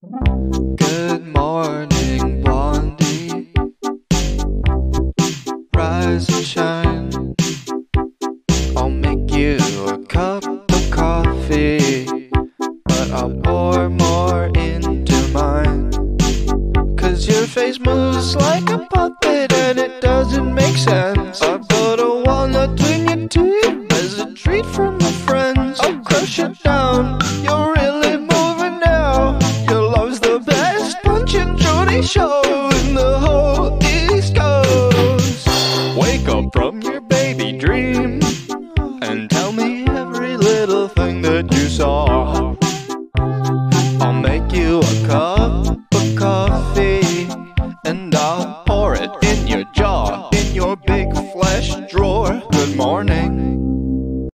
Good morning, blondie. Rise and shine. I'll make you a cup of coffee, but I'll pour more into mine. 'Cause your face moves like a puppet and it doesn't make sense. I put a walnut between your teeth as a treat from my friends. I'll crush it down. You're